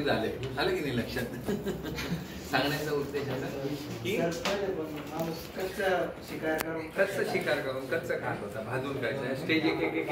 झाले. आलं की नाही लक्षात? सांगण्याचा उद्देश असा की कच्चं शिकार करून कच्चं खात होता, भाजून खायचं. स्टेज एक एक एक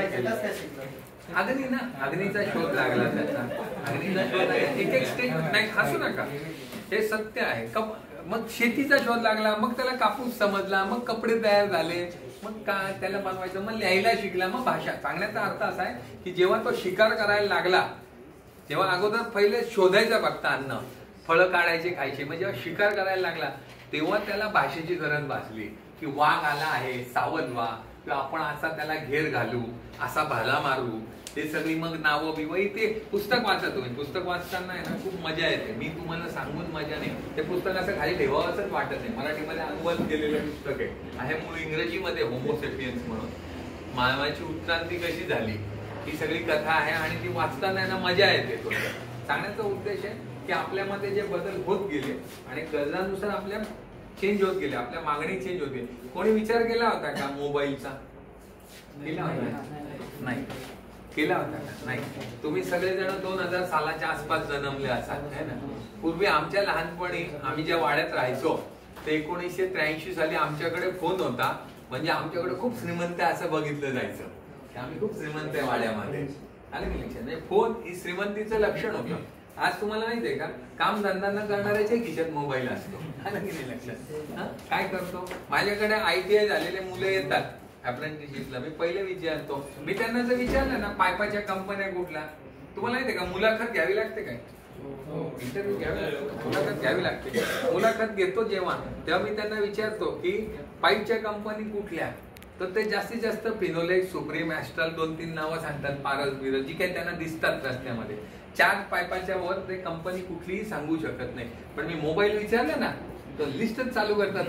पद्धत अग्नी ना, अग्नीचा शोध लागला त्याचा. अग्नीचा शोध एक एक स्टेज नाही, हसू नका, हे सत्य आहे. मग शेतीचा शोध लागला, मग त्याला कापूस समजला, मग कपडे तयार झाले, मग काय त्याला बनवायचं, मग लिहायला शिकला, मग भाषा. सांगण्याचा अर्थ असा आहे की जेव्हा तो शिकार करायला लागला, तेव्हा अगोदर पहिले शोधायचा फक्त अन्न, फळं काढायचे खायचे. मग जेव्हा शिकार करायला लागला तेव्हा त्याला भाषेची गरज भासली की वाघ आला आहे, सावध व्हा, किंवा आपण असा त्याला घेर घालू, असा भाला मारू. ते सगळी मग नावं बिवं. ते पुस्तक वाचा तुम्ही. पुस्तक वाचताना आहे ना खूप मजा येते. मी तुम्हाला सांगून मजा नाही, ते पुस्तक असं खाली ठेवावंच वाटत नाही. मराठीमध्ये अनुवाद केलेलं पुस्तक आहे मूळ इंग्रजीमध्ये, होमोसेपियन्स म्हणून. मानवाची उत्क्रांती कशी झाली ही सगळी कथा आहे आणि ती वाचताना ना मजा येते. सांगण्याचा उद्देश आहे की आपल्यामध्ये जे बदल होत गेले आणि गरजानुसार आपल्या चेंज होत गेले, आपल्या मागणी चेंज होते. कोणी विचार केला होता का मोबाईलचा? केला होता? नाही केला होता का? नाही. तुम्ही सगळेजण 2000 सालाच्या आसपास जन्मले असाल है ना. पूर्वी आमच्या लहानपणी आम्ही ज्या वाड्यात राहायचो ते 1983 साली आमच्याकडे फोन होता. म्हणजे आमच्याकडे खूप श्रीमंत असं बघितलं जायचं. आम्ही खूप श्रीमंत आहे वाड्यामध्ये. आलं की लक्षात? म्हणजे फोन ही श्रीमंतीचं लक्षण होतं. आज तुम्हाला माहितीये का, काम धंदा न करणाऱ्याच्या खिशात मोबाईल असतो. आलं की नाही लक्षात? काय करतो? माझ्याकडे ITI झालेले मुलं येतात अप्रेंटिसशिपला. मी पहिले विचारतो, मी त्यांना जर विचारलं ना पायपाच्या कंपन्या कुठल्या, तुम्हाला माहितीये का मुलाखत घ्यावी लागते काय? इंटरव्ह्यू घ्यावी लागते, मुलाखत घ्यावी लागते. मुलाखत घेतो जेव्हा, तेव्हा मी त्यांना विचारतो की पाईपच्या कंपनी कुठल्या, तर ते जास्तीत जास्त फिनोलेक्स, सुप्रीम, ॲस्ट्रल 2-3 नावं सांगतात. पारस बिरस जी काही त्यांना दिसतात रस्त्यामध्ये. 4 पायपाच्या वर ते कंपनी कुठलीही सांगू शकत नाही. पण मी मोबाईल विचारलं ना तर लिस्टच चालू करतात.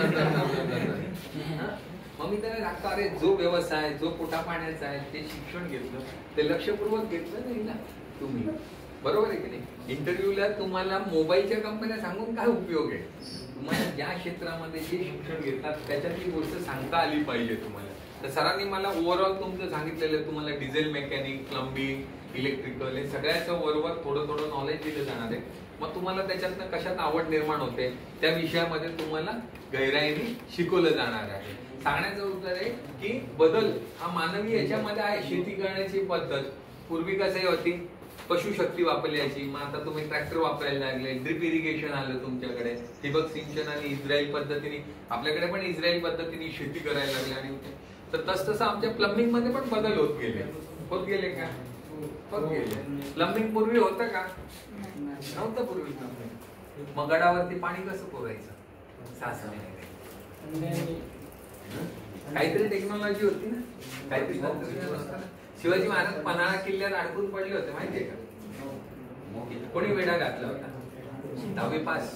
मग मी त्याला सांगतो, अरे जो व्यवसाय, जो पोटा पाण्याचा आहे, ते शिक्षण घेतलं, ते लक्षपूर्वक घेतलं नाही ना तुम्ही. बरोबर आहे की नाही? इंटरव्ह्यूला तुम्हाला मोबाईलच्या कंपन्या सांगून काय उपयोग आहे? तुम्हाला ज्या क्षेत्रामध्ये जे शिक्षण घेतात त्याच्यातली गोष्ट सांगता आली पाहिजे तुम्हाला. तर सरांनी मला ओव्हरऑल तुमचं सांगितलेलं, तुम्हाला डिझेल मेकॅनिक, प्लंबिंग, इलेक्ट्रिकल हे सगळ्याचं वरवर थोडं नॉलेज दिलं जाणार आहे. मग तुम्हाला त्याच्यातनं कशात आवड निर्माण होते त्या विषयामध्ये तुम्हाला गहिराईने शिकवलं जाणार आहे. सांगण्याचं उत्तर आहे की बदल हा मानवी याच्यामध्ये आहे. शेती करण्याची पद्धत पूर्वी कशी होती? पशुशक्ती वापरली जायची. मग आता तुम्ही ट्रॅक्टर वापरायला लागले, ड्रिप इरिगेशन आलं तुमच्याकडे, ठिबक सिंचन आणि इस्रायल पद्धतीने. आपल्याकडे पण इस्रायल पद्धतीने शेती करायला लागली. आणि तर तसं आमच्या प्लंबिंग मध्ये पण बदल होत गेले का? होत गेले. प्लंबिंग पूर्वी होतं का? नव्हतं पूर्वी प्लंबिंग. मग गडावरती पाणी कसं पुरायचं? 6 महिने काहीतरी टेक्नॉलॉजी होती ना, काहीतरी तंत्रज्ञान होतं ना. शिवाजी महाराज पन्हाळा किल्ल्यात अडकून पडले होते माहितीये का? कोणी वेढा घातला होता? 10वी पास.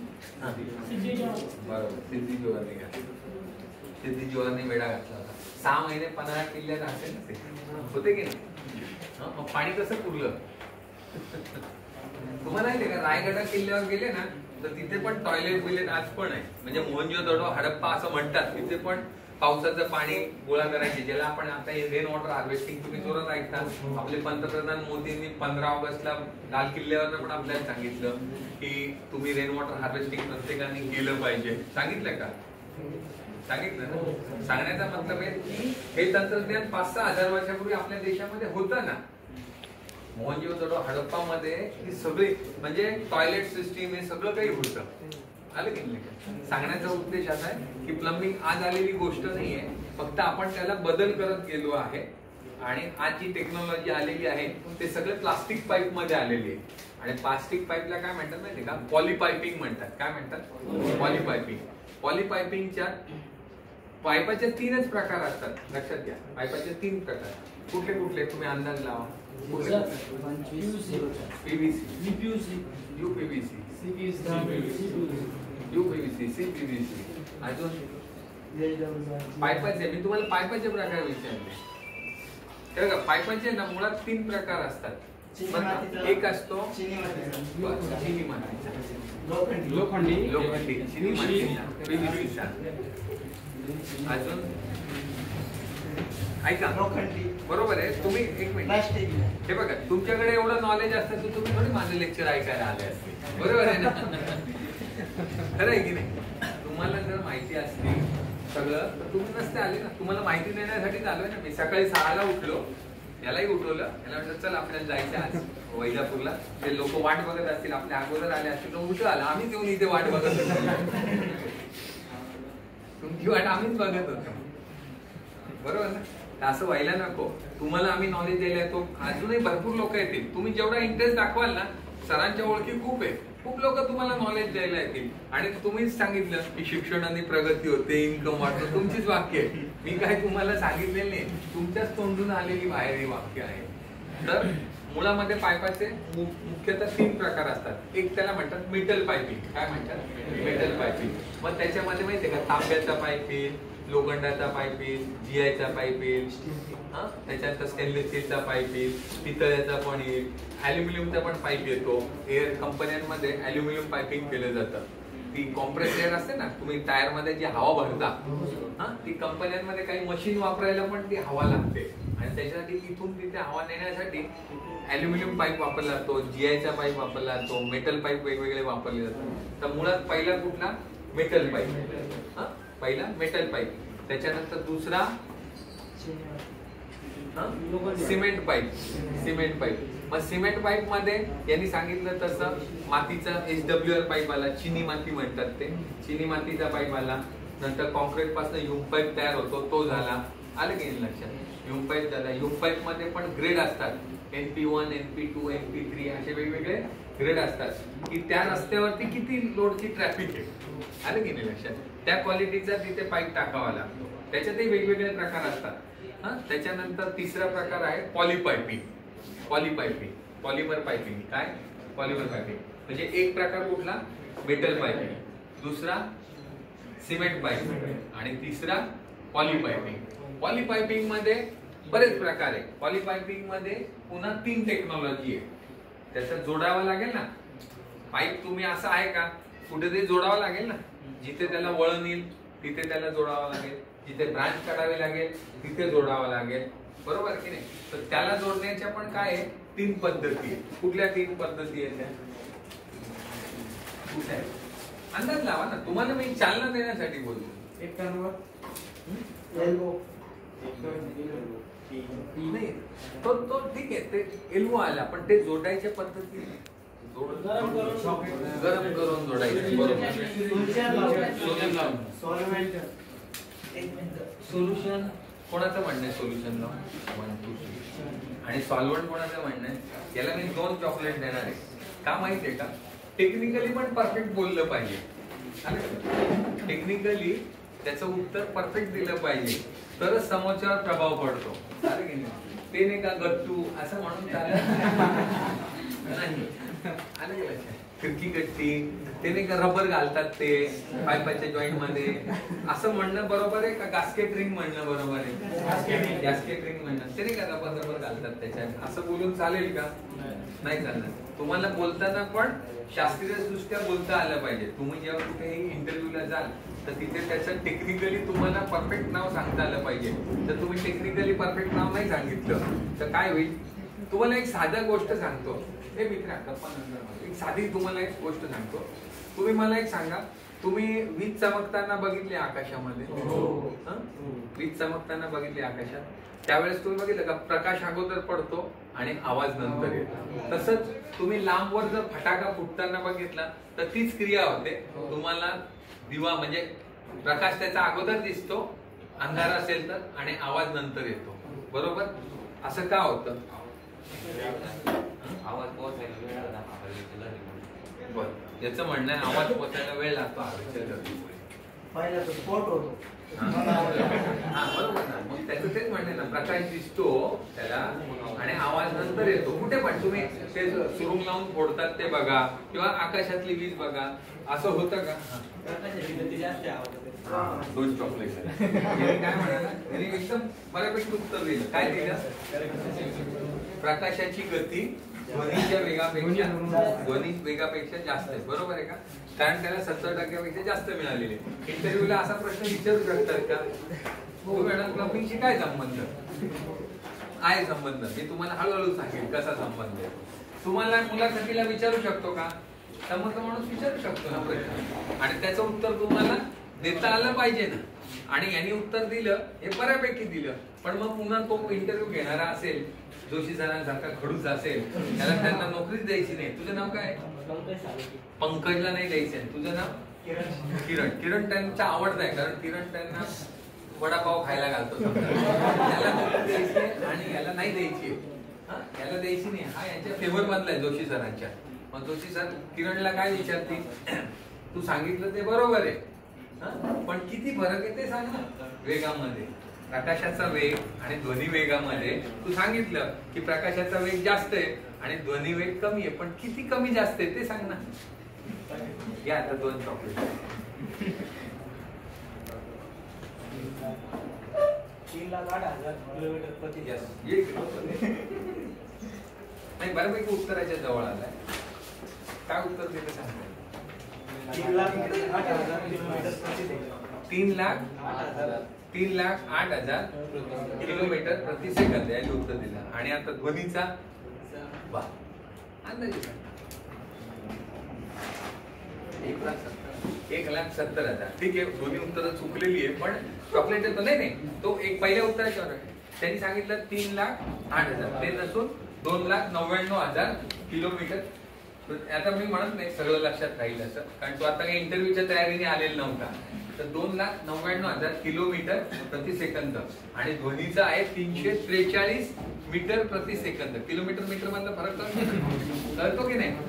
बरोबर, सिद्धी जोहरने घातला. सिद्धी जोहरने वेढा घातला होता. 6 महिने पन्हाळा किल्ल्यात असेल ना, होते की नाही? मग पाणी कसं पुरलं? तुम्हाला माहितीये का, रायगडा किल्ल्यावर गेले ना तर तिथे पण टॉयलेट बिलेट आज पण आहे. म्हणजे मोहनजोदडो, हडप्पा असं म्हणतात. तिथे पण पावसाचं पाणी गोळा करायचे, ज्याला आपण आता रेन वॉटर हार्वेस्टिंग तुम्ही जोरात ऐकता. आपले पंतप्रधान मोदींनी 15 ऑगस्टला लाल किल्ल्यावर पण आपल्याला सांगितलं की तुम्ही रेन वॉटर हार्वेस्टिंग प्रत्येकाने केलं पाहिजे. सांगितलं का? सांगितलं ना. सांगण्याचा मतलब आहे की हे तंत्रज्ञान 5-6 हजार वर्षापूर्वी आपल्या देशामध्ये होतं ना. मोहनजोदडो, हडप्पामध्ये ही सगळी म्हणजे टॉयलेट सिस्टीम हे सगळं काही होतं. आलं की नाही? सांगण्याचा उद्देश असा आहे की प्लंबिंग आज आलेली गोष्ट नाहीये, फक्त आपण त्याला बदल करत गेलो आहे. आणि आज जी टेक्नॉलॉजी आलेली आहे ते सगळं प्लास्टिक पाईप मध्ये आलेली आहे. आणि प्लास्टिक पाईपला काय म्हणतात माहिती का? पॉलीपायपिंग म्हणतात. काय म्हणतात? पॉलीपायपिंग. पॉलीपायपिंगच्या पाईपाचे 3च प्रकार असतात, लक्षात घ्या. पाईपाचे 3 प्रकार. कुठले कुठले तुम्ही अंदाज लावा. PVC, UPVC, UPVC, CPVC. अजून पाईपाचे, मी तुम्हाला पाईपाचे प्रकार विचारले. पाईपाचे ना मुळात 3 प्रकार असतात. एक असतो चिनी मातीचा, लोखंडी चिनी मातीचा, पीव्हीसीचा. अजून ऐका बरोबर आहे तुम्ही एक मिनिट हे बघा तुमच्याकडे एवढं नॉलेज असतं तर तुम्ही थोडी माझं लेक्चर ऐकायला आले असते बरोबर आहे ना खरं आहे की नाही तुम्हाला जर माहिती असते सगळं तर तुम्ही नसते आले ना तुम्हाला माहिती देण्यासाठी आलोय ना मी सकाळी 6ला उठलो यालाही उठवलं याला म्हटलं चल आपल्याला जायचं आज वैजापूरला ते लोक वाट बघत असतील आपल्या अगोदर आले असतील उठं आला आम्ही येऊन इथे वाट बघत होतो तुमची वाट आम्हीच बघत होतो बरोबर ना असं व्हायला नको तुम्हाला आम्ही नॉलेज द्यायला येतो अजूनही भरपूर लोक येतील तुम्ही जेवढा इंटरेस्ट दाखवाल ना सरांच्या ओळखी खूप आहे खूप लोक तुम्हाला नॉलेज द्यायला येतील आणि तुम्हीच सांगितलं की शिक्षणाने प्रगती होते इन्कम वाढतो तुमचीच वाक्य आहे मी काय तुम्हाला सांगितलेलं नाही तुमच्याच तोंडून आलेली बाहेर ही वाक्य आहे तर मुळामध्ये पाईपाचे मुख्यतः 3 प्रकार असतात एक त्याला म्हणतात मेटल पाईपिंग काय म्हणतात मेटल पाईपिंग मग त्याच्यामध्ये माहितीये का तांब्याचा पाईप येईल लोखंडाचा पाईप येईल जीआयचा पाईप येईल त्याच्यानंतर स्टेनलेस स्टीलचा पाईप येईल पितळ्याचा पण येईल अल्युमिनियमचा पण पाईप येतो एअर कंपन्यांमध्ये अल्युमिनियम पाईपिंग केलं जातं ती कॉम्प्रेस एअर असते ना तुम्ही टायर मध्ये जी हवा भरता ती कंपन्यांमध्ये काही मशीन वापरायला पण ती हवा लागते आणि त्याच्यासाठी इथून तिथे हवा नेण्यासाठी अल्युमिनियम पाईप वापरला जातो जीआयचा पाईप वापरला जातो मेटल पाईप वेगवेगळे वापरले जातात तर मुळात पहिला कुठला मेटल पाईप पहिला मेटल पाईप त्याच्यानंतर दुसरा सिमेंट पाईप मग सिमेंट पाईप मध्ये यांनी सांगितलं तसं मातीचा SWR पाईप आला चिनी माती म्हणतात ते चिनी मातीचा पाईप आला नंतर कॉन्क्रीट पासून ह्यूम पाईप तयार होतो तो झाला आलं की लक्षात ह्यूम पाईप झाला ह्यूम पाईप मध्ये पण ग्रेड असतात NP1 NP2 NP3 असे वेगवेगळे ग्रेड असतात की त्या रस्त्यावरती किती लोडची ट्रॅफिक आहे आलं की नाही लक्षात त्या क्वालिटीचा तिथे पाईप टाकावा लागतो त्याच्यातही वेगवेगळे प्रकार असतात त्याच्यानंतर तिसरा प्रकार आहे पॉलीपायपिंग पॉलिमर पायपिंग काय पॉलिमर पायपिंग म्हणजे एक प्रकार कुठला मेटल पायपिंग दुसरा सिमेंट पाईप आणि तिसरा पॉलीपायपिंग मध्ये बरेच प्रकार आहे पॉलीपायपिंग मध्ये पुन्हा 3 टेक्नॉलॉजी आहे त्याच्यात जोडावं लागेल ना पाईप तुम्ही असं आहे का कुठेतरी जोडावं लागेल ना जिथे त्याला वळण येईल तिथे त्याला जोडावं लागेल जिथे ब्रांच काढावी लागेल तिथे जोडावं लागेल बरोबर की नाही तर त्याला जोडण्याच्या पण काय आहे 3 पद्धती आहेत कुठल्या 3 पद्धती आहेत कुठल्या अंदाज लावा ना तुम्हाला मी चालना देण्यासाठी बोलतो एक नाही तो ठीक आहे ते एल्बो आला पण ते जोडायच्या पद्धती गरम करून जोडायचं सोल्युशन कोणाचं म्हणणं आहे सोल्युशन लावून आणि सॉल्व्हंट कोणाचं म्हणणं आहे याला मी 2 चॉकलेट देणार आहे का माहिती आहे का टेक्निकली पण परफेक्ट बोललं पाहिजे टेक्निकली त्याचं उत्तर परफेक्ट दिलं पाहिजे तरच समोरच्यावर प्रभाव पडतो ते नाही का गट्टू असं म्हणून नाही आलं गेलं खिडकी गट्टी ते नाही का रबर घालतात ते पाईपाच्या जॉईंट मध्ये असं म्हणणं बरोबर आहे का गास्केट रिंग म्हणणं बरोबर आहे गॅस्केट रिंग म्हणणं ते नाही का रबर घालतात त्याच्यात असं बोलून चालेल का नाही चालणार तुम्हाला बोलताना पण शास्त्रीय दृष्ट्या बोलता आलं पाहिजे तुम्ही जेव्हा कुठेही इंटरव्ह्यूला जाल तर तिथे त्याचं टेक्निकली तुम्हाला परफेक्ट नाव सांगता आलं पाहिजे तर तुम्ही टेक्निकली परफेक्ट नाव नाही सांगितलं तर काय होईल तुम्हाला एक साधी गोष्ट सांगतो हे मित्रा गप्पा नंतर एक साधी तुम्हाला एक गोष्ट सांगतो तुम्ही मला एक सांगा तुम्ही वीज चमकताना बघितली आकाशामध्ये वीज चमकताना बघितली आकाशात त्यावेळेस तुम्ही बघितलं का प्रकाश अगोदर पडतो आणि आवाज नंतर येतो तसंच तुम्ही लांबवर जर फटाका फुटताना बघितला तर तीच क्रिया होते तुम्हाला दिवा म्हणजे प्रकाश त्याचा अगोदर दिसतो अंधार असेल तर आणि आवाज नंतर येतो बरोबर असं का होतं आवाज पोहोचायला वेळ लागतो बरं याचं म्हणणं आहे आवाज पोहोचायला वेळ लागतो हवेच्या गतीमुळे पहिला तो स्पॉट होतो बरोबर ना मग त्याचं तेच म्हणणे ना प्रकाश दिसतो त्याला आणि आवाज नंतर येतो कुठे पण तुम्ही ते सुरुंग लावून फोडतात ते बघा किंवा आकाशातली वीज बघा असं होतं का 2 चॉकलेट काय म्हणाला एकदम बऱ्यापैकी उत्तर दिलं काय दिलं प्रकाशाची गती ध्वनीच्या वेगापेक्षा जास्त आहे, बरोबर आहे का? कारण त्याला 70% जास्त मिळालेले. इंटरव्ह्यूला असा प्रश्न विचारू शकतात का, हो मॅडम क्लबिंगशी काय संबंध आहे? संबंध मी तुम्हाला हळूहळू सांगेल कसा संबंध आहे. तुम्हाला मुलाखतीला विचारू शकतो का? समोरचा माणूस विचारू शकतो ना प्रश्न, आणि त्याचं उत्तर तुम्हाला देता आलं पाहिजे ना. आणि यांनी उत्तर दिलं हे बऱ्यापैकी दिलं, पण मग पुन्हा तो इंटरव्ह्यू घेणारा असेल, जोशी सरांसारखा खडूस असेल, त्याला त्यांना नोकरीच द्यायची नाही. तुझं नाव काय? पंकजला नाही द्यायचं. तुझं नाव? किरण. किरण त्यांचा आवडत आहे, कारण किरण त्यांना वडापाव खायला घालतो. त्याला नोकरी द्यायची आणि याला नाही द्यायची, याला द्यायची नाही. हा यांच्या फेवर मधला आहे जोशी सरांच्या. मग जोशी सर किरणला काय विचारतील, तू सांगितलं ते बरोबर आहे, पण किती फरक आहे ते सांग ना वेगामध्ये. प्रकाशाचा वेग आणि ध्वनी वेगामध्ये तू सांगितलं की प्रकाशाचा वेग जास्त आहे आणि ध्वनी वेग कमी आहे, पण किती कमी जास्त आहे ते सांग ना. या आता 2 चॉकलेट. 3,08,000 किलोमीटर प्रति नाही, बऱ्यापैकी उत्तराच्या जवळ आलाय. काय उत्तर दिलं सांगतो? 3,08,000 किलोमीटर प्रति सेकंद. 3,08,000 किलोमीटर प्रति सेकंद याने उत्तर दिलं. आणि आता ध्वनीचा वा अंदाजे 1,70,000. ठीक आहे, दोन्ही उत्तर चुकलेली आहे, पण चॉकलेट येतो नाही. तो एक पहिल्या उत्तराच्यावर आहे. त्यांनी सांगितलं 3,08,000, ते नसून 2,99,000 किलोमीटर. आता मी म्हणत नाही सगळं लक्षात राहील असं, कारण तो आता काही इंटरव्ह्यूच्या तयारीने आलेला नव्हता. तर 2,99,000 किलोमीटर प्रति सेकंद आणि ध्वनीचा आहे 343 मीटर प्रति सेकंद. किलोमीटर मीटर मधला फरक कळतो की नाही?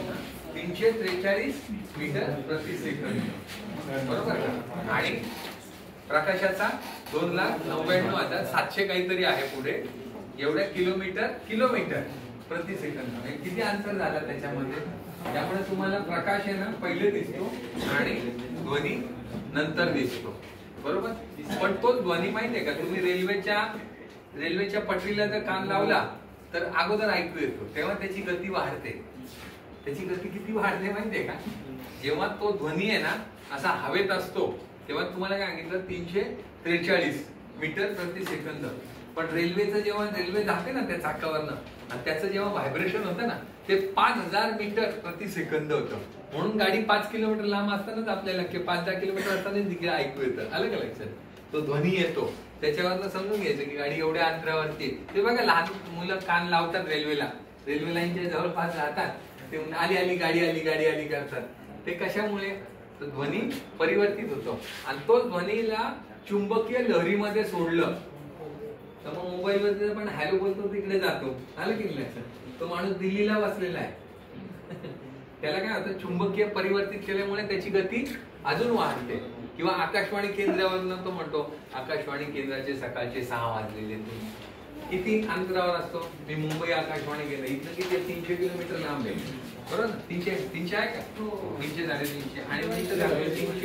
343 मीटर प्रति सेकंद, बरोबर का? आणि प्रकाशाचा 2,99,700 काहीतरी आहे पुढे, एवढ्या किलोमीटर प्रति सेकंद. किती अंतर झाला त्याच्यामध्ये? त्यामुळे तुम्हाला प्रकाश आहे ना पहिले दिसतो आणि ध्वनी नंतर दिसतो, बरोबर. पण तो ध्वनी माहितीये का, तुम्ही रेल्वेच्या पटरीला जर कान लावला तर अगोदर ऐकू येतो, तेव्हा त्याची गती वाढते. त्याची गती किती वाढते माहितीये का? जेव्हा तो ध्वनी आहे ना असा हवेत असतो तेव्हा तुम्हाला काय सांगितलं 343 मीटर प्रति सेकंद. पण रेल्वेचं जेव्हा रेल्वे जाते ना त्या चाकावरनं आणि त्याचं जेव्हा व्हायब्रेशन होतं ना ते 5,000 मीटर प्रति सेकंद होतं. म्हणून गाडी 5 किलोमीटर लांब असतानाच आपल्याला 5-10 किलोमीटर असताना तिकडे ऐकू येतं. आलं का लक्षात? तो ध्वनी येतो त्याच्यावरनं समजून घ्यायचं की गाडी एवढ्या अंतरावरती. ते बघा लहान मुलं कान लावतात रेल्वे लाईनच्या जवळपास राहतात, ते आली गाडी करतात. ते कशामुळे? तर ध्वनी परिवर्तित होतो आणि तो ध्वनीला चुंबकीय लहरीमध्ये सोडलं तर मग मोबाईल वर पण हॅलो बोलतो तिकडे जातो. आलं की लक्षात? तो माणूस दिल्लीला बसलेला आहे, त्याला काय होतं, चुंबकीय परिवर्तित केल्यामुळे त्याची गती अजून वाढते. किंवा आकाशवाणी केंद्रावरनं तो म्हणतो आकाशवाणी केंद्राचे सकाळचे 6 वाजलेले. किती अंतरावर असतो? मी मुंबई आकाशवाणी केंद्र इथं किती 300 किलोमीटर लांब आहे, बरोबर ना? 300 आहे का? 300 झाले 300 आणि इथं झाले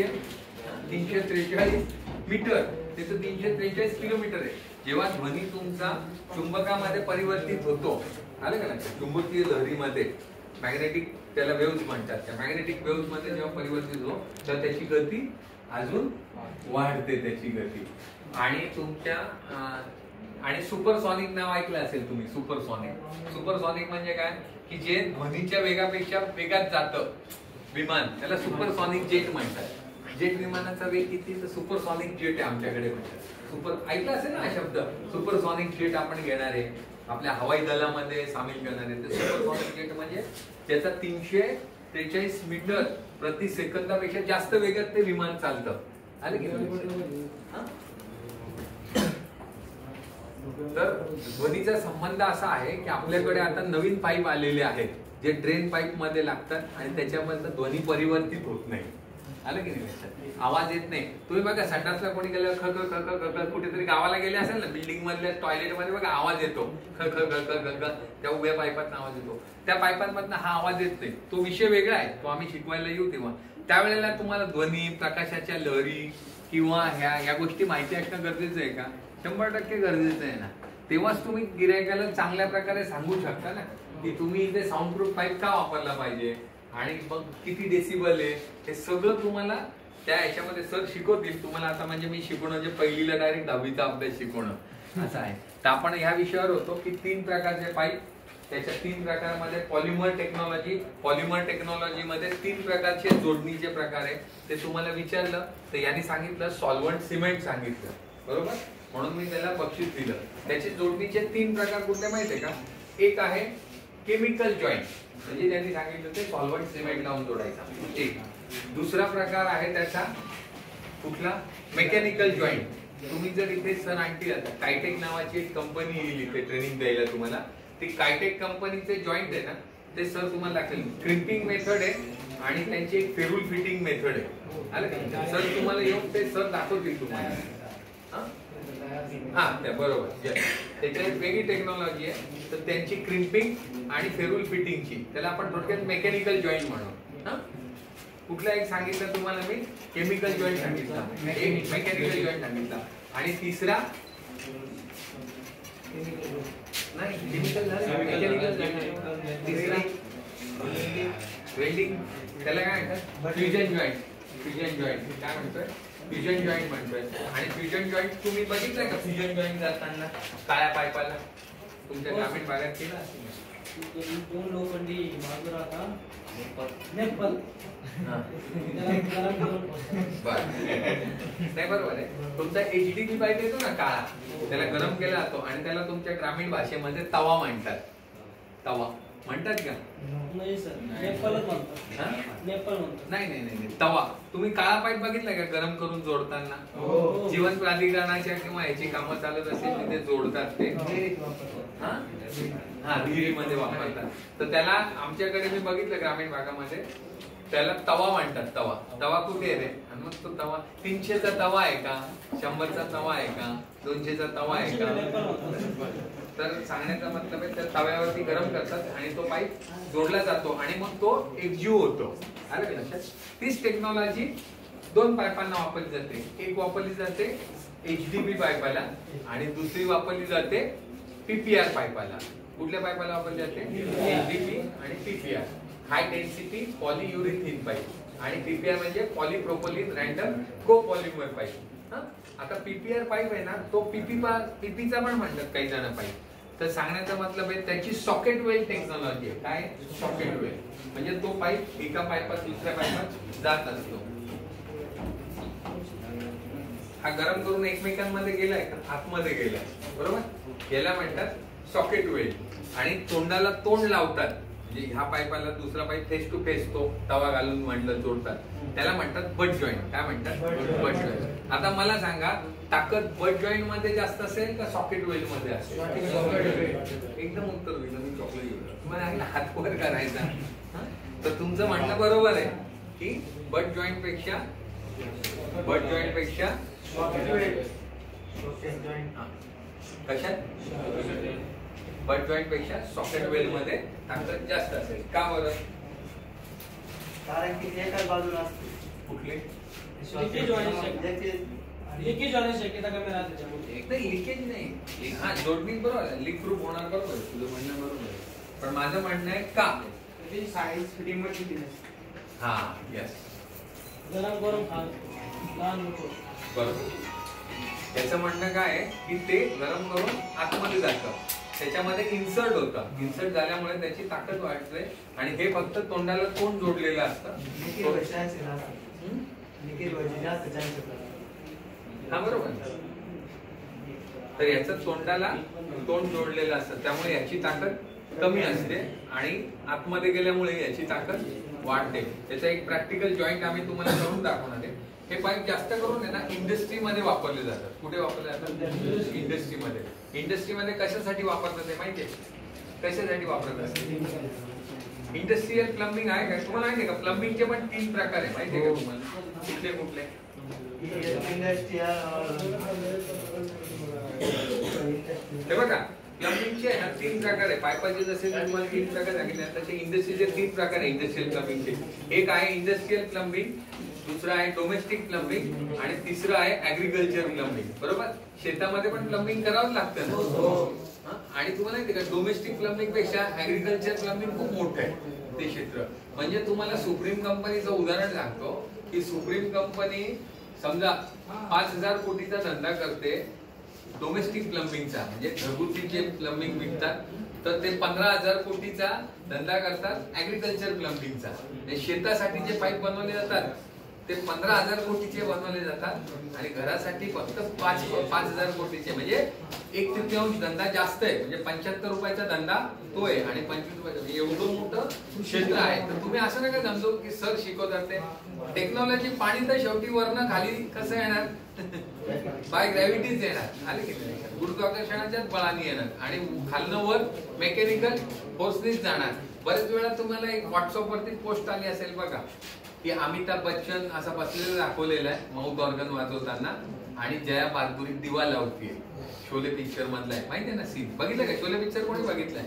343 मीटर. तिथं 343 किलोमीटर आहे. जेव्हा ध्वनी तुमचा चुंबकामध्ये परिवर्तित होतो, आलं का लक्षात? चुंबकीय लहरीमध्ये मॅग्नेटिक त्याला वेव्हज म्हणतात. त्या मॅग्नेटिक वेव्हज मध्ये जेव्हा परिवर्तित होतो तर त्याची गती अजून वाढते त्याची गती. आणि तुमच्या आणि सुपरसॉनिक नाव ऐकलं असेल तुम्ही. सुपरसॉनिक म्हणजे काय की जे ध्वनीच्या वेगापेक्षा वेगात जातं विमान, त्याला सुपरसॉनिक जेट म्हणतात. जेट विमानाचा वेग किती? तर सुपरसॉनिक जेट आहे आमच्याकडे म्हणतात. ऐकलं असेल ना हा शब्द? सुपरसॉनिक जेट आपण घेणार आहे, आपल्या हवाई दलामध्ये सामील करणार आहे. सुपरसॉनिक जेट म्हणजे त्याचा 343 मीटर प्रति सेकंदापेक्षा जास्त वेगात ते विमान चालतं. आलं की? तर ध्वनीचा संबंध असा आहे की आपल्याकडे आता नवीन पाईप आलेले आहेत जे ड्रेन पाईप मध्ये लागतात आणि त्याच्यामध्ये ध्वनी परिवर्तित होत नाही. आलं की नाही? आवाज येत नाही. तुम्ही बघा संडासला कोणी गेलं खळ कुठेतरी गावाला गेले असेल ना, बिल्डिंग मधल्या टॉयलेट मध्ये बघा आवाज येतो, खळ त्या उभ्या पाईपातनं आवाज येतो. त्या पाईपांमधनं हा आवाज येत नाही. तो विषय वेगळा आहे, तो आम्ही शिकवायला येऊ तेव्हा. त्यावेळेला तुम्हाला ध्वनी, प्रकाशाच्या लहरी किंवा ह्या गोष्टी माहिती असणं गरजेचं आहे का? 100% गरजेचं आहे ना. तेव्हाच तुम्ही गिरायकाला चांगल्या प्रकारे सांगू शकता ना. की तुम्ही इथे साऊंड प्रूफ पाईप का वापरला पाहिजे आणि मग किती डेसिबल आहे हे सगळं तुम्हाला त्या याच्यामध्ये सर शिकवतील तुम्हाला. आता म्हणजे मी शिकवणं जे पहिलीला डायरेक्ट 10वीचा अभ्यास शिकवणं असं आहे. तर आपण ह्या विषयावर होतो की 3 प्रकारचे पाईप, त्याच्या 3 प्रकारामध्ये पॉलिमर टेक्नॉलॉजीमध्ये 3 प्रकारचे जोडणीचे प्रकार आहे. ते तुम्हाला विचारलं तर यांनी सांगितलं सॉल्व्हंट सिमेंट सांगितलं, बरोबर, म्हणून मी त्याला बक्षीस दिलं. त्याचे जोडणीचे 3 प्रकार कुठले माहितीये का? एक आहे केमिकल जॉईंट, म्हणजे त्यांनी सांगितलं ते सॉल्व्हंट सिमेंट लावून जोडायचा एक. दुसरा प्रकार आहे त्याचा कुठला? Mechanical joint. तुम्ही जर इथे सर आणखी कायटेक नावाची एक कंपनी येईल इथे ट्रेनिंग द्यायला तुम्हाला. ती कायटेक कंपनीचे जॉईंट आहे ना ते सर तुम्हाला दाखवेल. क्रिम्पिंग मेथड आहे आणि त्यांची एक फेरुल फिटिंग मेथड आहे. आलं का? सर तुम्हाला येऊन ते सर दाखवतील तुम्हाला. हा त्या बरोबर, त्याच्यात वेगळी टेक्नॉलॉजी आहे. तर त्यांची क्रिम्पिंग आणि फेरुल फिटिंगची, त्याला आपण थोडक्यात मेकॅनिकल जॉईंट म्हणू. हा, कुठला एक सांगितलं तुम्हाला मी? केमिकल जॉईंट सांगितला, एक मेकॅनिकल जॉईंट सांगितला आणि तिसरा नाही केमिकल मेकॅनिकल तिसरा वेल्डिंग, त्याला काय म्हणतात? Fusion joint. फ्युजन जॉईंट काय म्हणतोय? फ्युजन जॉईंट म्हणतोय. आणि फ्युजन जॉईंट तुम्ही बघितलंय का? फ्युजन जॉईंट करताना काळ्या पाईपाला तुमच्या ग्रामीण भागात केलं असेल. 2 लोखंडी बाजूला आता नेपाल नाही बरोबर आहे. तुमचा HDPE पाईप येतो ना काळा, त्याला गरम केला जातो आणि त्याला तुमच्या ग्रामीण भाषेमध्ये तवा म्हणतात. तवा म्हणतात का? नाही सर, नेपालच म्हणतात. नेपाल म्हणतात. नाही नाही नाही तवा. तुम्ही काळा पाईप बघितला का गरम करून जोडताना? जीवन प्राधिकरणाच्या किंवा याची कामं चालत असेल तिथे जोडतात ते. हा विहिरीमध्ये वापरतात. तर त्याला आमच्याकडे मी बघितलं ग्रामीण भागामध्ये त्याला तवा म्हणतात. तवा. तवा कुठे आहे रे? आणि मग तो तवा 300चा तवा आहे का? 100चा तवा आहे का? 200चा तवा आहे का? तर सांगण्याचा मतलब आहे त्या तव्यावरती गरम करतात आणि तो पाईप जोडला जातो आणि मग तो एकजीव होतो. आलं का लक्षात? तीच टेक्नॉलॉजी 2 पाईपांना वापरली जाते. एक वापरली जाते HDPE पाईपाला आणि दुसरी वापरली जाते PPR पाईपाला. कुठल्या पाईपाला वापरली जाते? HDPE आणि PPR, high density polyurethane pipe. आणि PPR म्हणजे पॉलिप्रोपिलीन रँडम कोपॉलिमर पाईप. आता PPR पाईप आहे ना तो पीपीचा पण म्हणतात काही जण पाईप. तर सांगण्याचा मतलब आहे त्याची सॉकेट वेल टेक्नॉलॉजी आहे. काय? सॉकेट वेल म्हणजे तो पाईप एका पाईपात दुसऱ्या पाईपात जात असतो. हा गरम करून एकमेकांमध्ये गेलाय का? आतमध्ये गेलाय, बरोबर, याला म्हणतात सॉकेट वेल. आणि तोंडाला तोंड लावतात, म्हणजे ह्या पाईपाला दुसरा पाईप फेस टू फेस तो तवा घालून म्हटलं जोडतात, त्याला म्हणतात बट जॉईंट. काय म्हणतात? Butt joint. आता मला सांगा ताकद बट जॉईंट मध्ये जास्त असेल का सॉकेट वेल मध्ये असेल? एकदम उत्तर दिलं मी. चॉकलेट घेऊन तुम्हाला हात वर करायचा. तर तुमचं म्हणणं बरोबर आहे की बट जॉईंट पेक्षा कशात? बट जॉईंट पेक्षा सॉकेट वेल मध्ये ताकद जास्त असेल. का बरं? कारण की एकाच बाजूला असते. कुठले? लिकेज होण्याची शक्यता कमी राहते. एकदम लिकेज नाही. हा जोडणी बरोबर, लीक प्रूफ होणार, बरोबर, तुझं म्हणणं बरोबर आहे. पण माझं म्हणणं आहे का साईज फिटिंग मध्ये दिली. हा यस, गरम करून लहान होतो. बरोबर. त्याचं म्हणणं काय आहे की ते गरम करून आतमध्ये जातं, त्याच्यामध्ये इन्सर्ट होतं. इन्सर्ट झाल्यामुळे त्याची ताकद वाढते आणि हे फक्त तोंडाला तोंड जोडलेलं असतं. हा बरोबर. तर याचं तोंडाला तोंड जोडलेलं असतं त्यामुळे याची ताकद कमी असते आणि आतमध्ये गेल्यामुळे याची ताकद वाढते. त्याचा एक प्रॅक्टिकल जॉईंट आम्ही तुम्हाला करून दाखवणार आहे. हे पाईप जास्त करून आहे ना इंडस्ट्रीमध्ये वापरले जातात. कुठे वापरले जातात? इंडस्ट्रीमध्ये. इंडस्ट्रीमध्ये कशासाठी वापरतात ते माहितीये? कशासाठी वापरत असतात? इंडस्ट्रियल प्लंबिंग आहे का तुम्हाला माहितीये का? प्लंबिंगचे पण 3 प्रकार आहे, माहितीये का तुम्हाला? कुठले कुठले? हे बघा प्लंबिंगचे आहे ना 3 प्रकार आहे. पाईपाचे जसे तुम्हाला 3 प्रकार सांगितले तसे इंडस्ट्रीचे 3 प्रकार आहे इंडस्ट्रियल प्लंबिंगचे. एक आहे इंडस्ट्रियल प्लंबिंग, दुसरा आहे डोमेस्टिक प्लंबिंग आणि तिसरं आहे ऍग्रिकल्चर प्लंबिंग. बरोबर. शेतामध्ये पण प्लंबिंग करावं लागतं ना. आणि तुम्हाला माहिती का डोमेस्टिक प्लंबिंग पेक्षा ऍग्रिकल्चर प्लंबिंग खूप मोठं आहे ते क्षेत्र. म्हणजे तुम्हाला सुप्रीम कंपनीचं उदाहरण सांगतो की सुप्रीम कंपनी समजा 5,000 कोटीचा धंदा करते डोमेस्टिक प्लंबिंगचा, म्हणजे घरगुती जे प्लंबिंग विकतात, तर ते 15,000 कोटीचा धंदा करतात ऍग्रिकल्चर प्लंबिंगचा. शेतासाठी जे पाईप बनवले जातात ते 15,000 कोटीचे बनवले जातात आणि घरासाठी फक्त 5,000 कोटीचे. म्हणजे 1/3 धंदा जास्त आहे. म्हणजे 75 रुपयाचा धंदा तो आहे आणि 25 रुपयाचा, एवढं मोठं क्षेत्र आहे. तर तुम्ही असं नका समजू की सर शिकवतात ते टेक्नॉलॉजी. पाणी तर शेवटी वरनं खाली कसं येणार, बाय ग्रॅव्हिटीच येणार, आले की नाही, गुरुत्वाकर्षणाच्याच बळाने येणार आणि खालनं वर मेकॅनिकल फोर्सनीच जाणार. बरेच वेळा तुम्हाला एक व्हॉट्सअप वरती पोस्ट आली असेल बघा की अमिताभ बच्चन असा बसलेला दाखवलेला आहे माउथ ऑर्गन वाजवताना आणि जया बहादुरी दिवा लावतीये. शोले पिक्चर मधला आहे, माहिती आहे ना सीन, बघितलं का शोले पिक्चर? कोणी बघितलंय?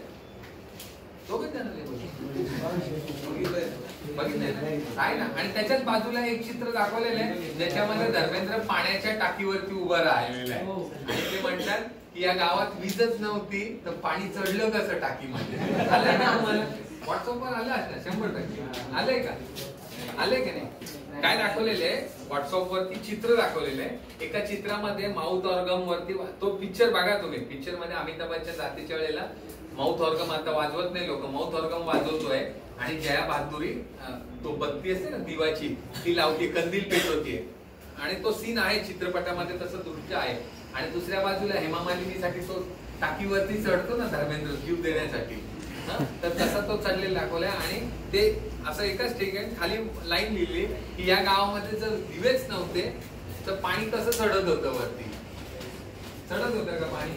बघितलंय ना, आहे ना. आणि त्याच्याच बाजूला एक चित्र दाखवलेलं आहे ज्याच्यामध्ये धर्मेंद्र पाण्याच्या टाकीवरती उभा राहिलेला आहे आणि ते म्हणतात की या गावात वीजच नव्हती तर पाणी चढलं कसं टाकीमध्ये. आलंय ना तुम्हाला व्हॉट्सअपवर? आलं असं 100% आलंय का? आलंय की नाही? काय दाखवलेलं आहे व्हॉट्सअप वरती चित्र दाखवलेलं आहे. एका चित्रामध्ये माउथ ऑर्गन वरती, तो पिक्चर बघा तुम्ही, पिक्चर मध्ये अमिताभ बच्चन जातीच्या वेळेला माउथ ऑर्गन आता वाजवत नाही लोक, माउथ ऑर्गन वाजवतोय आणि जया बहादुरी तो बत्ती असते ना दिवाची ती लावते, कंदील पेटवते आणि तो सीन आहे चित्रपटामध्ये, तसं दृश्य आहे. आणि दुसऱ्या बाजूला हेमा मालिनीसाठी तो टाकीवरती चढतो ना धर्मेंद्र जीव देण्यासाठी, तर तसा तो चढलेला दाखवलाय. आणि ते असं एकाच ठिकाणी खाली लाईन लिहिली की या गावामध्ये जर दिवेच नव्हते तर पाणी कसं चढत होतं वरती? चढत होतं का पाणी?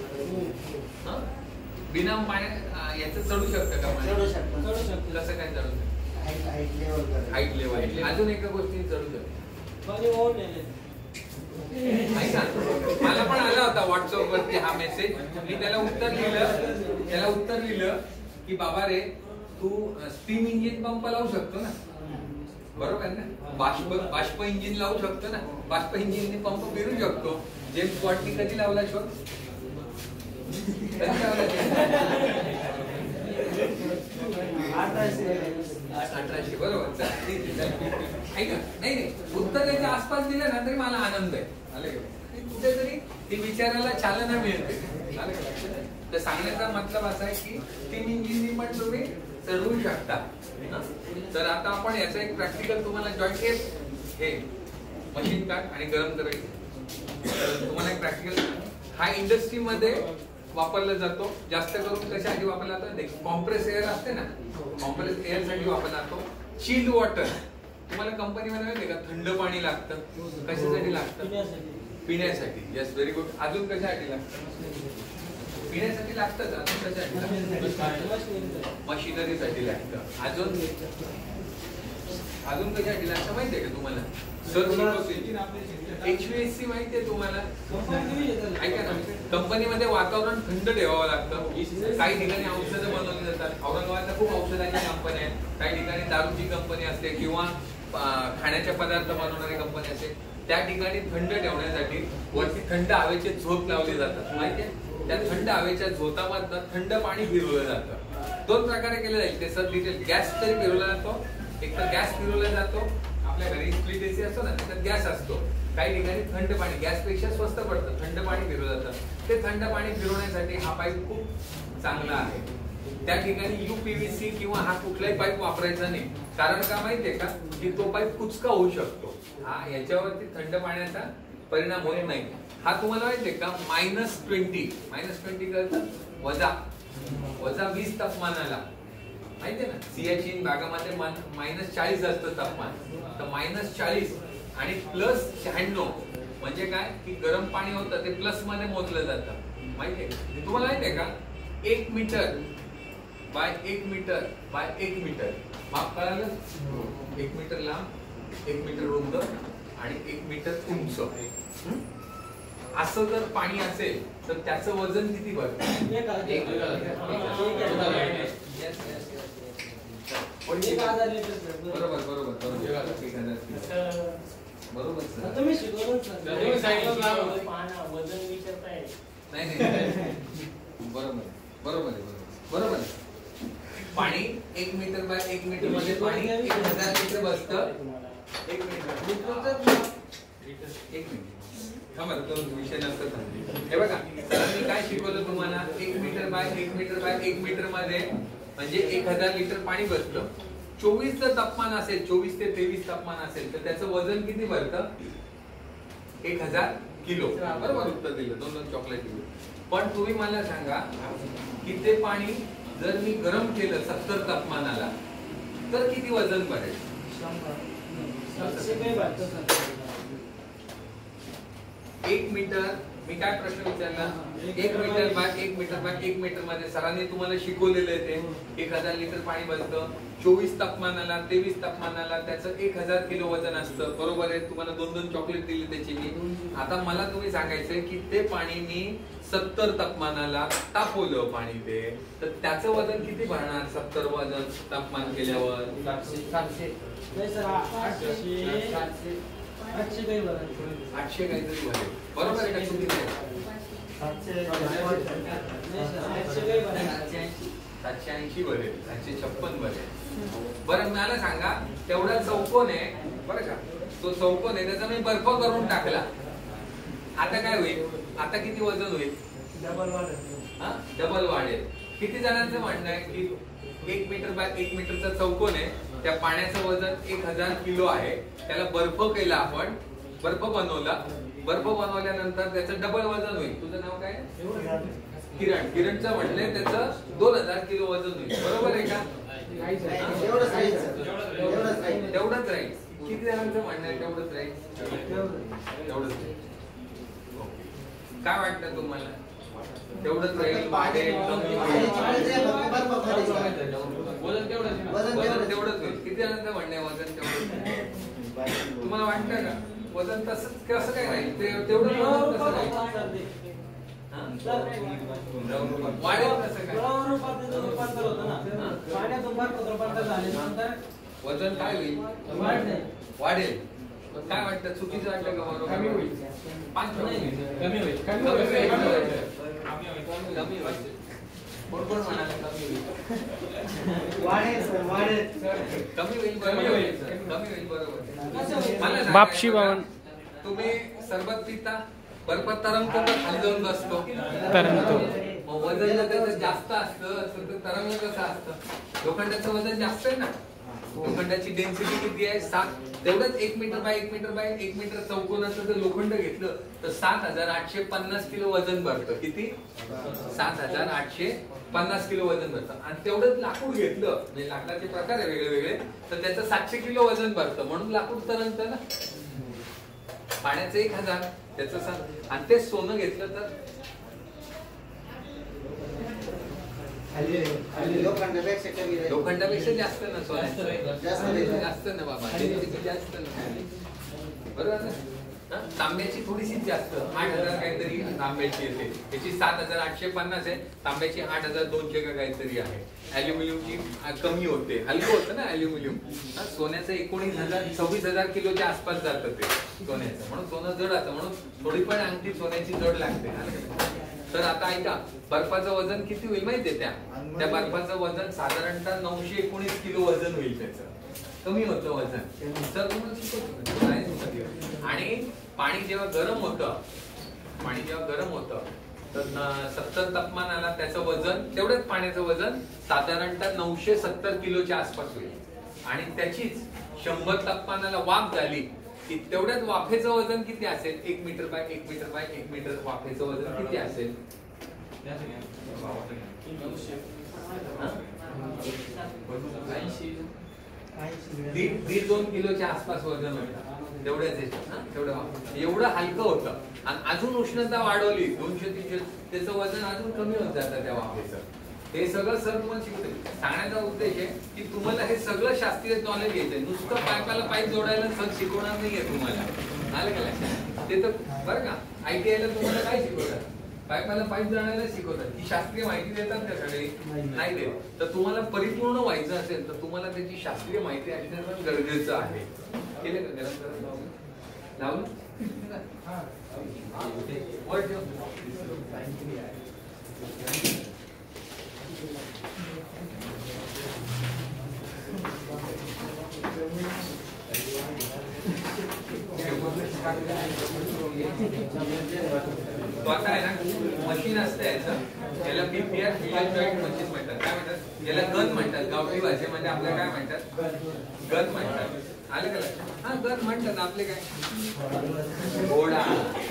बिना पाण्या याचं चढू शकतं का पाणी? कसं काय चढू शकतं? Height level. अजून एका गोष्टी चढू शकते. मला पण आला होता व्हॉट्सअप वरती हा मेसेज. मी त्याला उत्तर लिहिलं की बाबा रे तू स्टीम इंजिन पंप लावू शकतो ना, बरोबर आहे ना, बाष्प इंजिन लावू शकतो ना, बाष्प इंजिनने पंप फिरू शकतो. जेम्स बॉन्डनी कधी लावला शोध? 1800 बरोबर. ऐका नाही उत्तर त्याच्या आसपास दिलं ना तरी मला आनंद आहे. कुठेतरी ती विचाराला चालना मिळते. तर सांगण्याचा मतलब असा आहे की स्टीम इंजिननी पण तुम्ही चढवू शकता. तर आता आपण याचं एक प्रॅक्टिकल तुम्हाला जॉईंट हे मशीन काढ आणि गरम करायचं. तुम्हाला एक प्रॅक्टिकल हा इंडस्ट्रीमध्ये वापरला जातो. जास्त करून कशासाठी वापरला जातो? कॉम्प्रेस एअर असते ना, कॉम्प्रेस एअर साठी वापरला जातो. चिल्ड वॉटर तुम्हाला कंपनीमध्ये माहिती का थंड पाणी लागतं. कशासाठी लागतं? पिण्यासाठी. Yes very good. अजून कशासाठी लागतं? पिण्यासाठी लागतं. अजून कशासाठी? मशिनरीसाठी लागतं. अजून कशासाठी लागतं माहितीये का तुम्हाला? HVAC माहितीये तुम्हाला? ऐका ना, कंपनीमध्ये वातावरण थंड ठेवावं लागतं. काही ठिकाणी औषधं बनवली जातात. औरंगाबादला खूप औषधांच्या कंपन्या आहेत. काही ठिकाणी दारूची कंपनी असते किंवा खाण्याचे पदार्थ बनवणारी कंपनी असते. त्या ठिकाणी थंड ठेवण्यासाठी वरती थंड हवेचे झोत लावले जातात. माहितीये? त्या थंड हवेच्या झोतामधनं थंड पाणी फिरवलं जातं. दोन प्रकारे केलं जाईल ते सर डिटेल. गॅस तरी फिरवला जातो, एक तर गॅस फिरवला जातो. आपल्या घरी स्प्लिट एसी असतो ना, त्याच्यात गॅस असतो. काही ठिकाणी थंड पाणी, गॅसपेक्षा स्वस्त पडतं, थंड पाणी फिरवलं जातं. ते थंड पाणी फिरवण्यासाठी हा पाईप खूप चांगला आहे. त्या ठिकाणी UPVC किंवा हा कुठलाही पाईप वापरायचा नाही. कारण का माहितीये का की तो पाईप कुचका होऊ शकतो. हा याच्यावरती थंड पाण्याचा परिणाम होत नाही. हा तुम्हाला माहितीये का -20 करतं -20 तापमानाला, माहितीये ना, सियाचीन भागामध्ये -40 असतं तापमान. तर -40 आणि +96 म्हणजे काय की गरम पाणी होतं ते प्लस मध्ये मोजलं जातं. माहितीये तुम्हाला? माहितीये का 1 metre by 1 metre by 1 metre माप कळालं? 1 मीटर लांब, 1 मीटर रुंद आणि 1 मीटर उंच असं जर पाणी असेल तर त्याचं वजन किती बरं? बरोबर सर. तुम्ही शिकवलं सर. नाही बरोबर. पाणी 1 मीटर बाय 1 मीटर मध्ये पाणी 1000 लिटर बसतं. 1 मिनिट थांबा, तो विषय नंतर सांगते. हे बघा, मी काय शिकवलं तुम्हाला, 1 metre by 1 metre by 1 metre मध्ये म्हणजे 1000 लिटर पाणी बसतं. 24 तापमान असेल, 24 ते 23 तापमान असेल तर त्याचं वजन किती भरतं? 1000 किलो. बरोबर उत्तर दिलं, 2 चॉकलेट दिलं. पण तुम्ही मला सांगा की ते पाणी जर मी गरम केलं 70 तापमानाला तर किती वजन भरेल? 1 मीटर. मी काय प्रश्न विचारला? 1 metre by 1 metre by 1 metre मध्ये सरांनी तुम्हाला शिकवलेलं आहे ते 1000 लिटर पाणी बसतं. 24 तापमानाला 23 तापमानाला त्याचं 1000 किलो वजन असतं. बरोबर आहे. तुम्हाला 2 चॉकलेट दिली त्याची मी. आता मला तुम्ही सांगायचंय की ते पाणी मी 70 तापमानाला तापवलं पाणी ते, तर त्याचं वजन किती भरणार? 70 वजन तापमान केल्यावर 700 नाही सर 800 काही भरेल. 800 काहीतरी भरेल. बरोबर आहे का? चुकीचं आहे? 780 भरेल, 756 भरेल. बरं मला सांगा, तेवढा चौकोन आहे बरं का, तो चौकोन आहे त्याचा मी बर्फ करून टाकला, आता काय होईल? आता किती वजन होईल? डबल वाढेल. किती जणांचं म्हणणं आहे की 1 मीटर बाय 1 मीटरचा चौकोन आहे, त्या पाण्याचं वजन 1000 किलो आहे, त्याला बर्फ केला आपण, बर्फ बनवला, बर्फ बनवल्यानंतर त्याचं डबल वजन होईल. तुझं नाव काय? किरणचं म्हणलंय त्याचं 2000 किलो वजन होईल. बरोबर आहे का? तेवढंच राहील. किती जणांचं म्हणणं आहे तेवढंच राहील? तेवढंच राहील. काय वाटतं तुम्हाला? तेवढंच राहील? वाढेल, कमी होईल? वजन तेवढंच होईल. किती जणांचं म्हणणं आहे वजन तेवढंच? तुम्हाला वाटतं का वजन तसंच कसं काय राहील? तेवढं वजन कसं राहील? वाढेल कसं काय? वजन काय होईल? वाढेल. काय वाटतं? चुकीचं वाटतं का? बरोबर कमी होईल. कमी होईल. कोण कोण म्हणाले कमी होईल? कमी होईल. बरोबर. बापशी बावन तुम्ही सरबत पिता, बर्फ तरंगतो का खाली जाऊन बसतो? तरंगतो. वजन जर त्याचं जास्त असतं तर तरंग कसं असतं? लोखंडाचं वजन जास्त आहे ना, लोखंडाची डेन्सिटी किती आहे? 7. तेवढंच 1 metre by 1 metre by 1 metre चौकोनाचं जर लोखंड घेतलं तर 7850 किलो वजन भरतं. किती? 7850 किलो वजन भरतं. आणि तेवढंच लाकूड घेतलं, म्हणजे लाकडाचे प्रकार आहे वेगळे वेगळे, तर त्याचं 700 किलो वजन भरतं. म्हणून लाकूड तरंगतं ना. पाण्याचं 1000 त्याचं 7. आणि ते सोनं घेतलं तर लोखंडापेक्षा जास्त ना, सोन्याचं जास्त ना बाबा, जास्त ना. बरोबर ना? तांब्याची थोडीशी जास्त, 8000 काहीतरी तांब्याची येते. त्याची 7850 आहे, तांब्याची 8200 का काहीतरी आहे. अल्युमिनियमची कमी होते, हलकं होतं ना अल्युमिनियम. सोन्याचं 19000 26000 किलोच्या आसपास जातं ते सोन्याचं, म्हणून सोनं जड असतं. म्हणून थोडी पण अंगठी सोन्याची जड लागते. तर आता ऐका, बर्फाचं वजन किती होईल माहितीये? त्या बर्फाचं वजन साधारणतः 919 किलो वजन होईल. त्याचं कमी होतं वजन. सर तुम्हाला शिकवतो. आणि पाणी जेव्हा गरम होतं तर 70 तापमानाला त्याचं वजन, तेवढंच पाण्याचं वजन साधारणतः 970 किलोच्या आसपास होईल. आणि त्याचीच 100 तापमानाला वाफ झाली की तेवढ्याच वाफेचं वजन किती असेल? 1 metre by 1 metre by 1 metre वाफेचं वजन किती असेल? 1.5-2 किलोच्या आसपास वजन होतं. तेवढं एवढं हलकं होतं. आणि अजून उष्णता वाढवली 200-300, त्याचं वजन अजून कमी होत जातं त्या वाफेचं. हे सगळं सर तुम्हाला शिकवते. सांगण्याचा उद्देश आहे की तुम्हाला हे सगळं शास्त्रीय नॉलेज घ्यायचंय. नुसतं पाईपाला पाईप जोडायला सर शिकवणार नाहीये तुम्हाला. आलं का लक्षात? ते तर बरं का, ITI ला तुम्हाला काय शिकवतात? पाईपाला पाईप जोडायला शिकवतात. ही शास्त्रीय माहिती देतात का सगळे? नाही देत. तर तुम्हाला परिपूर्ण व्हायचं असेल तर तुम्हाला त्याची शास्त्रीय माहिती असणं गरजेचं आहे. केलं का? गरम लावलं? तो आता आहे ना मशीन असतं याचं, याला पीपीआर इलेक्ट्रॉनिक मशीन म्हणतात. काय म्हणतात याला? गन म्हणतात. गावठी भाषेमध्ये आपल्या काय म्हणतात? गन म्हणतात. आलं का लक्षात? हा गन म्हणतात. आपले काय घोडा.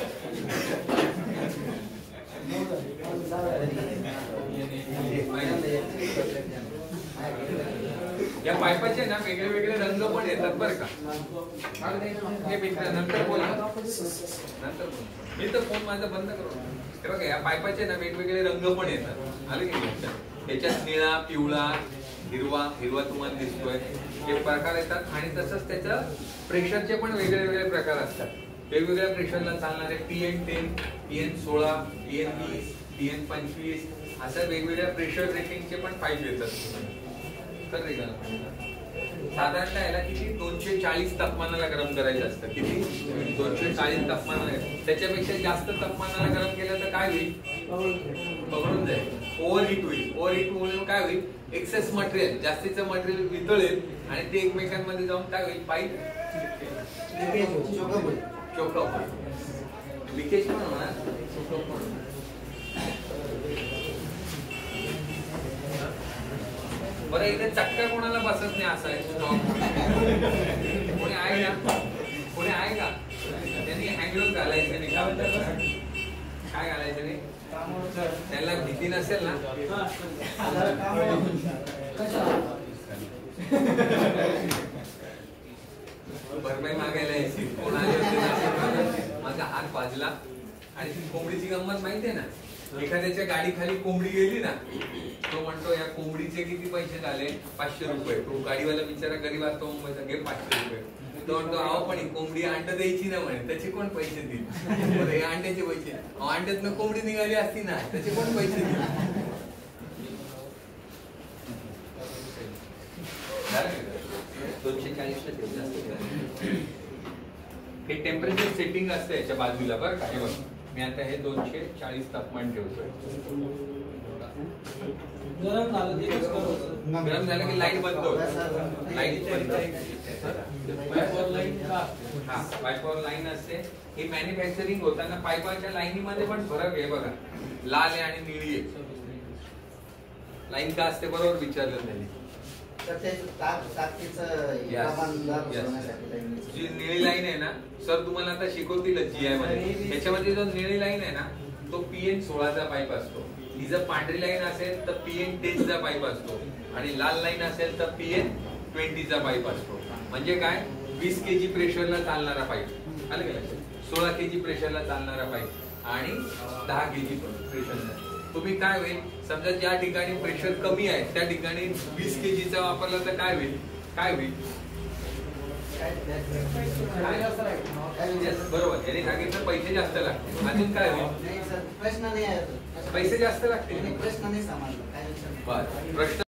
या पाईपाचे ना वेगळे वेगळे रंग पण येतात बरं का. हे मित्र नंतर बोला, नंतर बोला. मी तर फोन माझा बंद करू. हे बघा या पाईपाचे ना वेगवेगळे रंग पण येतात. आले की लक्षात? त्याच्यात निळा, पिवळा, हिरवा. हिरवा तुम्हाला दिसतोय. हे प्रकार येतात. आणि तसंच त्याचं प्रेशरचे पण वेगळे वेगळे प्रकार असतात. वेगवेगळ्या प्रेशरला चालणारे PN10, PN16, PN20, PN25 असं वेगवेगळ्या प्रेशर रेटिंगचे पण पाईप येतात. तर साधारणतः याला किती 240 तापमानाला गरम करायचं असतं. किती? 240 तापमानाला. त्याच्यापेक्षा जास्त तापमानाला गरम केलं तर काय होईल? बघून जाईल. ओव्हरहीट होईल. ओव्हरहीट होऊन काय होईल? एक्सेस मटेरियल, जास्तीचं मटेरियल वितळेल आणि ते एकमेकांमध्ये जाऊन काय होईल? पाईप चोकअप होईल. लिकेज पण होणार, चोकअप पण होणार. बरं इथे चक्का कोणाला बसत नाही असा आहे. कोणी आहे का? कोणी आहे का? त्यांनी हँगलोज घालायचं नाही. काय घालायचं नाही? त्याला भीती नसेल ना? भरपाई मागायला यायची. कोण आले होते? माझा हात वाजला. आणि कोंबडीची गंमत माहितीये ना? एखाद्याच्या गाडी खाली कोंबडी गेली ना, तो म्हणतो या कोंबडीचे किती पैसे झाले? 500 रुपये. तो गाडीवाला बिचारा गरीब असतो मुंबईचा, घे 500 रुपये. तो म्हणतो अहो पण ही कोंबडी अंड द्यायची ना म्हणे, त्याचे कोण पैसे देईल? हे अंड्याचे पैसे. अंड्यातनं कोंबडी निघाली असती ना, त्याचे कोण पैसे देईल? हे टेम्परेचर सेटिंग असतं याच्या बाजूला बरं का. मी आता हे 240 तापमान ठेवतोय. गरम झालं की लाईट बंद होते. लाईट बंद. हा पाईपवर लाईन असते. ही मॅन्युफॅक्चरिंग होताना पाईपाच्या लाईनीमध्ये पण फरक आहे बघा. लाल आहे आणि निळी आहे. लाईन का असते बरोबर विचारलं त्यांनी. जी निळी लाईन आहे ना सर तुम्हाला आता शिकवतीलच GI मध्ये. त्याच्यामध्ये जो निळी लाईन आहे ना तो PN16 चा पाईप असतो. ही जर पांढरी लाईन असेल तर PN10 चा पाईप असतो. आणि लाल लाईन असेल तर PN20 चा पाईप असतो. म्हणजे काय? 20 kg प्रेशरला चालणारा पाईप. आलं का लक्षात? 16 kg प्रेशरला चालणारा पाईप आणि 10 kg प्रेशरला. तुम्ही काय होईल? समजा ज्या ठिकाणी प्रेशर कमी आहे त्या ठिकाणी 20 kg चा वापरला तर काय होईल? काय होईल? बरोबर. याने सांगितलं पैसे जास्त लागतील. अजून काय होईल? प्रश्न नाही आहे. पैसे जास्त लागतील. प्रश्न नाही समजला. प्रश्न